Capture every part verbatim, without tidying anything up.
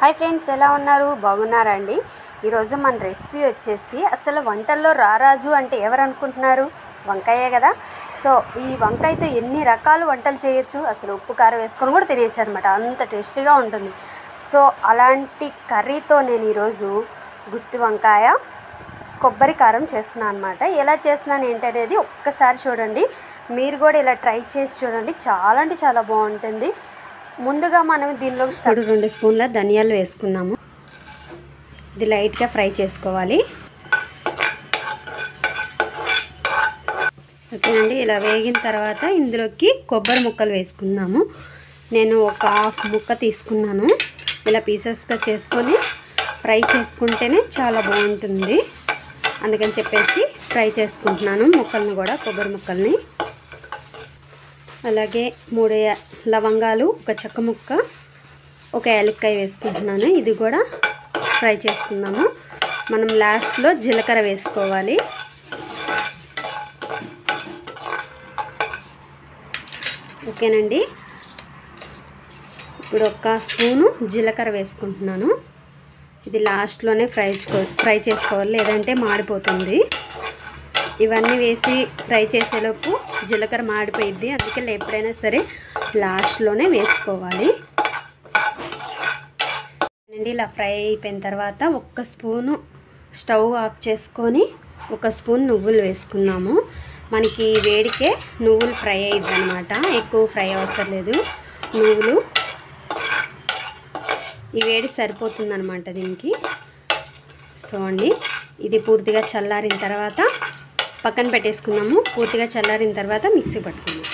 Hi friends, ఎలా ఉన్నారు? బాగున్నారా అండి? ఈరోజు మన రెసిపీ వచ్చేసి అసలు వంటల్లో రారాజు అంటే ఎవరు అనుకుంటున్నారు? వంకాయే కదా. సో ఈ వంకాయతో ఎన్ని రకాల వంటలు చేయొచ్చు, అసలు ఉప్పు కారం వేసుకొని కూడా తినేయచ్చు అనమాట, అంత టేస్టీగా ఉంటుంది. సో అలాంటి కర్రీతో నేను ఈరోజు గుత్తి వంకాయ కొబ్బరి కారం చేస్తున్నాను అనమాట. ఎలా చేస్తున్నాను ఏంటి అనేది ఒక్కసారి చూడండి, మీరు కూడా ఇలా ట్రై చేసి చూడండి, చాలా అంటే చాలా బాగుంటుంది. ముందుగా మనం దీనిలో స్టవ్ రెండు స్పూన్ల ధనియాలు వేసుకున్నాము. ఇది లైట్గా ఫ్రై చేసుకోవాలి. ఓకేనండి, ఇలా వేగిన తర్వాత ఇందులోకి కొబ్బరి ముక్కలు వేసుకున్నాము. నేను ఒక హాఫ్ ముక్క తీసుకున్నాను. ఇలా పీసెస్గా చేసుకొని ఫ్రై చేసుకుంటేనే చాలా బాగుంటుంది, అందుకని చెప్పేసి ఫ్రై చేసుకుంటున్నాను ముక్కల్ని కూడా, కొబ్బరి ముక్కల్ని. అలాగే మూడు లవంగాలు, ఒక చెక్క ముక్క, ఒక యాలక్కాయ వేసుకుంటున్నాను. ఇది కూడా ఫ్రై చేసుకుందాము. మనం లాస్ట్లో జీలకర్ర వేసుకోవాలి. ఓకేనండి, ఇప్పుడు ఒక స్పూను జీలకర్ర వేసుకుంటున్నాను. ఇది లాస్ట్లోనే ఫ్రై ఫ్రై చేసుకోవాలి, లేదంటే మాడిపోతుంది. ఇవన్నీ వేసి ఫ్రై చేసేలోపు జీలకర్ర మాడిపోయిద్ది, అందుకే ఎప్పుడైనా సరే లాస్ట్లోనే వేసుకోవాలి. అండి ఇలా ఫ్రై అయిపోయిన తర్వాత ఒక్క స్పూను స్టవ్ ఆఫ్ చేసుకొని ఒక స్పూన్ నువ్వులు వేసుకున్నాము. మనకి వేడికే నువ్వులు ఫ్రై అయ్యిద్ది అనమాట, ఎక్కువ ఫ్రై అవసరం లేదు. నువ్వులు ఈ వేడి సరిపోతుంది అనమాట దీనికి. సో అండి, ఇది పూర్తిగా చల్లారిన తర్వాత పక్కన పెట్టేసుకున్నాము. పూర్తిగా చల్లారిన తర్వాత మిక్సీ పట్టుకున్నాము.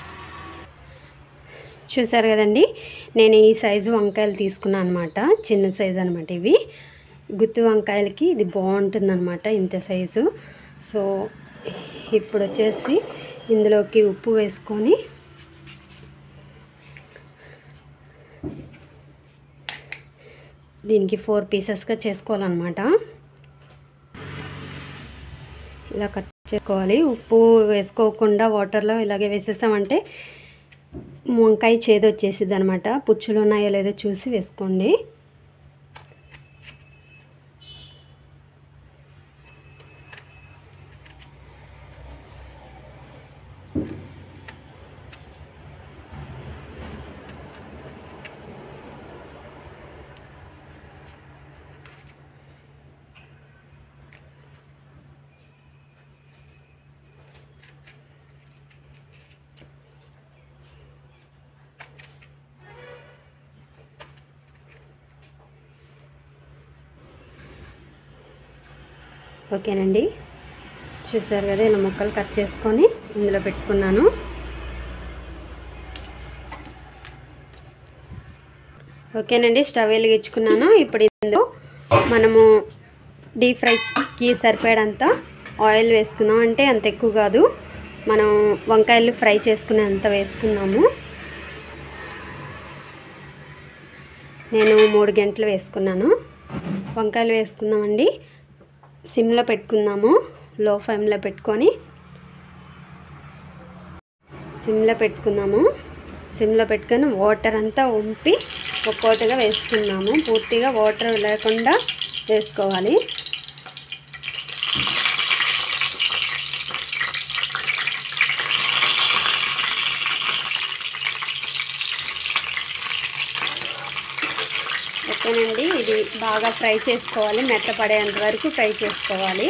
చూసారు కదండి, నేను ఈ సైజు వంకాయలు తీసుకున్నాను అనమాట, చిన్న సైజు అనమాట ఇవి. గుత్తి వంకాయలకి ఇది బాగుంటుంది అనమాట, ఇంత సైజు. సో ఇప్పుడు వచ్చేసి ఇందులోకి ఉప్పు వేసుకొని దీనికి ఫోర్ పీసెస్గా చేసుకోవాలన్నమాట. ఇలా కట్ చేసుకోవాలి. ఉప్పు వేసుకోకుండా వాటర్లో ఇలాగే వేసేసామంటే వంకాయ చేదు వచ్చేసిద్ది అనమాట. పుచ్చులు ఉన్నాయో లేదో చూసి వేసుకోండి. ఓకేనండి, చూసారు కదా, ఇలా ముక్కలు కట్ చేసుకొని ఇందులో పెట్టుకున్నాను. ఓకేనండి, స్టవ్ వెలిగించుకున్నాను. ఇప్పుడు ఇందులో మనము డీప్ ఫ్రైకి సరిపడంత ఆయిల్ వేసుకున్నాం, అంటే అంత ఎక్కువ కాదు, మనం వంకాయలు ఫ్రై చేసుకునే అంత వేసుకున్నాము. నేను మూడు గంటలు వేసుకున్నాను. వంకాయలు వేసుకున్నామండి. సిమ్లో పెట్టుకుందాము, లో ఫ్లేమ్లో పెట్టుకొని సిమ్లో పెట్టుకుందాము. సిమ్లో పెట్టుకొని వాటర్ అంతా వంపి ఒక్కోటిగా వేసుకున్నాము. పూర్తిగా వాటర్ లేకుండా వేసుకోవాలి. ఓకేనండి, ఇది బాగా ఫ్రై చేసుకోవాలి, మెత్తపడేంత వరకు ఫ్రై చేసుకోవాలి.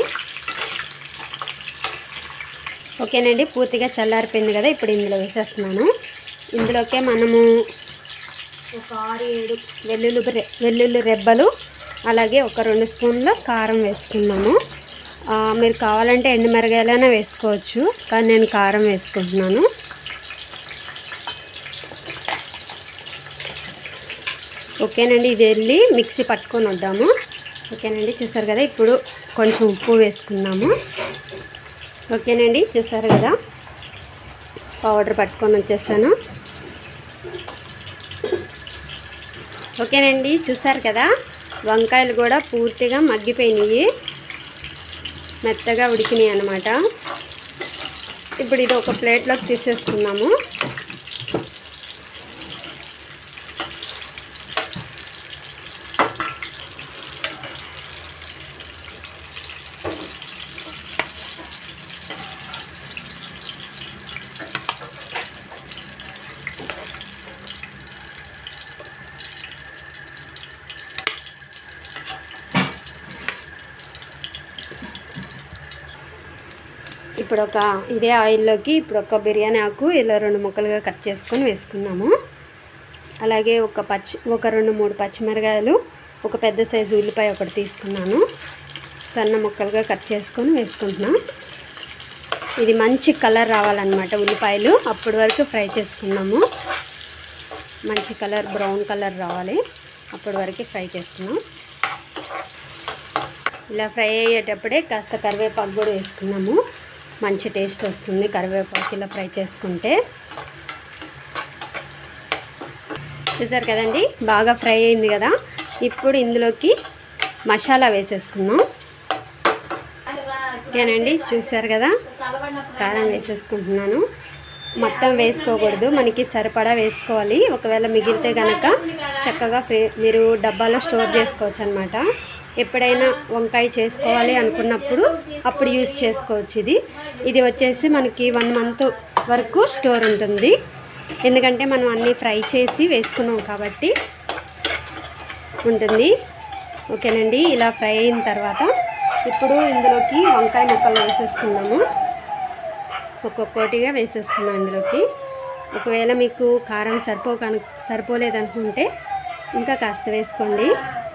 ఓకేనండి, పూర్తిగా చల్లారిపోయింది కదా, ఇప్పుడు ఇందులో వేసేస్తున్నాను. ఇందులోకే మనము ఒక ఆరు ఏడు వెల్లుల్లి వెల్లుల్లి రెబ్బలు, అలాగే ఒక రెండు స్పూన్ల కారం వేసుకున్నాము. మీరు కావాలంటే ఎండుమిరగాయలైనా వేసుకోవచ్చు, కానీ నేను కారం వేసుకుంటున్నాను. ఓకేనండి, ఇది వెళ్ళి మిక్సీ పట్టుకొని వద్దాము. ఓకేనండి, చూసారు కదా, ఇప్పుడు కొంచెం ఉప్పు వేసుకున్నాము. ఓకేనండి, చూసారు కదా, పౌడర్ పట్టుకొని వచ్చేసాను. ఓకేనండి, చూసారు కదా, వంకాయలు కూడా పూర్తిగా మగ్గిపోయినాయి, మెత్తగా ఉడికినాయి అన్నమాట. ఇప్పుడు ఇది ఒక ప్లేట్లోకి తీసేసుకున్నాము. ఇప్పుడు ఒక ఇదే ఆయిల్లోకి ఇప్పుడు ఒక బిర్యానీ ఆకు ఇలా రెండు ముక్కలుగా కట్ చేసుకొని వేసుకున్నాము. అలాగే ఒక పచ్చి ఒక రెండు మూడు పచ్చిమిరకాయలు, ఒక పెద్ద సైజు ఉల్లిపాయ ఒకటి తీసుకున్నాను, సన్న ముక్కలుగా కట్ చేసుకొని వేసుకుంటున్నాం. ఇది మంచి కలర్ రావాలన్నమాట ఉల్లిపాయలు, అప్పటి వరకు ఫ్రై చేసుకున్నాము. మంచి కలర్ బ్రౌన్ కలర్ రావాలి, అప్పటి వరకు ఫ్రై చేసుకున్నాం. ఇలా ఫ్రై అయ్యేటప్పుడే కాస్త కరివేపాకు కూడా వేసుకున్నాము. మంచి టేస్ట్ వస్తుంది కరివేపాకు ఇలా ఫ్రై చేసుకుంటే. చూసారు కదండి, బాగా ఫ్రై అయింది కదా. ఇప్పుడు ఇందులోకి మసాలా వేసేసుకుందాం. ఓకేనండి, చూసారు కదా, కారం వేసేసుకుంటున్నాను. మొత్తం వేసుకోకూడదు, మనకి సరిపడా వేసుకోవాలి. ఒకవేళ మిగిలితే కనుక చక్కగా ఫ్రీ మీరు డబ్బాలో స్టోర్ చేసుకోవచ్చు అనమాట. ఎప్పుడైనా వంకాయ చేసుకోవాలి అనుకున్నప్పుడు అప్పుడు యూజ్ చేసుకోవచ్చు. ఇది ఇది వచ్చేసి మనకి వన్ మంత్ వరకు స్టోర్ ఉంటుంది, ఎందుకంటే మనం అన్నీ ఫ్రై చేసి వేసుకున్నాం కాబట్టి ఉంటుంది. ఓకేనండి, ఇలా ఫ్రై అయిన తర్వాత ఇప్పుడు ఇందులోకి వంకాయ ముక్కలు వేసేసుకున్నాము. ఒక్కొక్కటిగా వేసేసుకున్నాం ఇందులోకి. ఒకవేళ మీకు కారం సరిపో కను సరిపోలేదనుకుంటే ఇంకా కాస్త వేసుకోండి.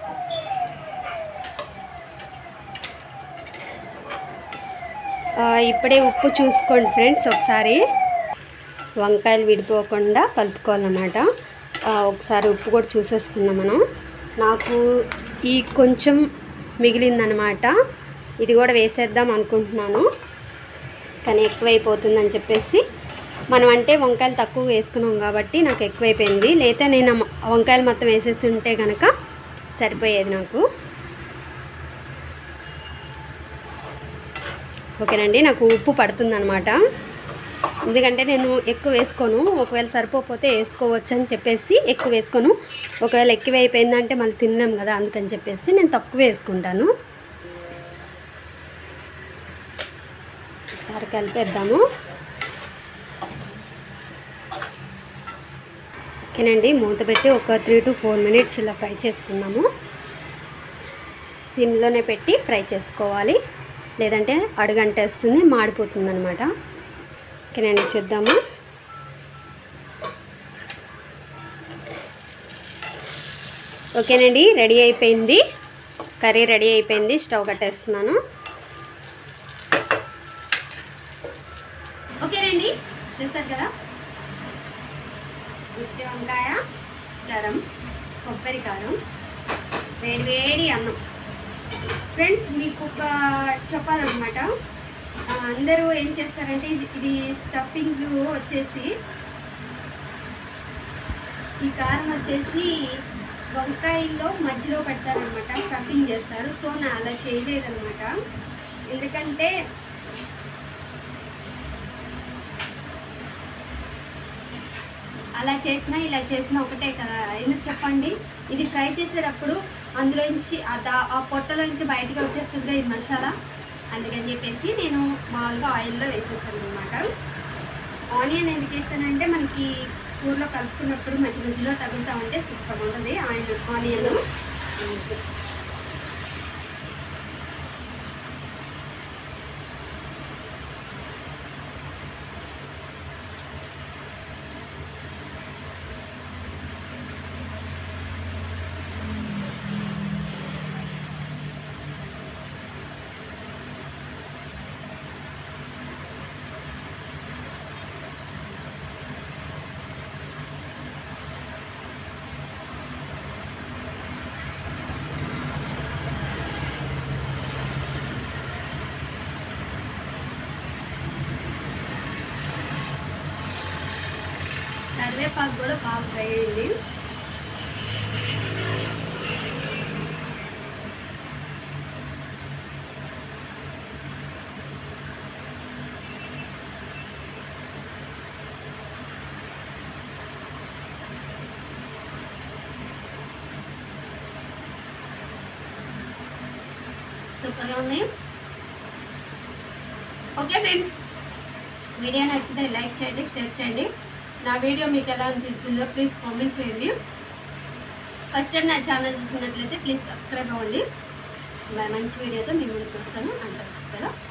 ఇప్పుడే ఉప్పు చూసుకోండి ఫ్రెండ్స్ ఒకసారి. వంకాయలు విడిపోకుండా కలుపుకోవాలన్నమాట. ఒకసారి ఉప్పు కూడా చూసేసుకున్నాం మనం. నాకు ఈ కొంచెం మిగిలిందనమాట, ఇది కూడా వేసేద్దాం అనుకుంటున్నాను, కానీ ఎక్కువైపోతుందని చెప్పేసి మనం అంటే వంకాయలు తక్కువ వేసుకున్నాం కాబట్టి నాకు ఎక్కువైపోయింది. లేతే నేను వంకాయలు మొత్తం వేసేసి ఉంటే కనుక సరిపోయేది నాకు. ఓకేనండి, నాకు ఉప్పు పడుతుందన్నమాట, ఎందుకంటే నేను ఎక్కువ వేసుకోను. ఒకవేళ సరిపోతే వేసుకోవచ్చు అని చెప్పేసి ఎక్కువ వేసుకోను. ఒకవేళ ఎక్కువ అయిపోయిందంటే మళ్ళీ తిన్నాం కదా, అందుకని చెప్పేసి నేను తక్కువ వేసుకుంటాను. ఒకసారి కలిపేద్దాము. ఓకేనండి, మూత పెట్టి ఒక త్రీ టు ఫోర్ మినిట్స్ ఇలా ఫ్రై చేసుకున్నాము. సిమ్లోనే పెట్టి ఫ్రై చేసుకోవాలి, లేదంటే అడుగంటేస్తుంది, మాడిపోతుంది అనమాట. ఓకేనండి, చూద్దాము. ఓకేనండి, రెడీ అయిపోయింది, కర్రీ రెడీ అయిపోయింది. స్టవ్ కట్టేస్తున్నాను. ఓకేనండి, చూసారు కదా, గుత్తి వంకాయ కారం, కొబ్బరి కారం, వేడి వేడి అన్నం. ఫ్రెండ్స్, మీకు ఒక చెప్పాలన్నమాట. అందరూ ఏం చేస్తారంటే ఇది స్టఫింగ్ వచ్చేసి, ఈ కారం వచ్చేసి వంకాయల్లో మధ్యలో పెడతారనమాట, స్టఫింగ్ చేస్తారు. సో నా అలా చేయలేదన్నమాట, ఎందుకంటే అలా చేసినా ఇలా చేసినా ఒకటే కదా. ఎందుకు చెప్పండి, ఇది ఫ్రై చేసేటప్పుడు అందులోంచి ఆ పొట్టలోంచి బయటకు వచ్చేస్తుంది ఈ మసాలా, అందుకని చెప్పేసి నేను మామూలుగా ఆయిల్లో వేసేసాను అనమాట. ఆనియన్ ఎందుకు వేసానంటే మనకి కూరలో కలుపుకున్నప్పుడు మధ్య మధ్యలో తగులుతూ ఉంటే సూపర్ ఉంటుంది ఆయిల్ ఆనియన్. కరివేపాకు కూడా బాగా ఫ్రై అయింది. సూపర్గా ఉన్నాయి. ఓకే ఫ్రెండ్స్, వీడియో నచ్చితే లైక్ చేయండి, షేర్ చేయండి. నా వీడియో మీకు ఎలా అనిపించిందో ప్లీజ్ కామెంట్ చేయండి. ఫస్ట్ టైం నా ఛానల్ చూసినట్లయితే ప్లీజ్ సబ్స్క్రైబ్ అవ్వండి. మరి మంచి వీడియోతో మీ ముందుకు వస్తాను. అంతవరకు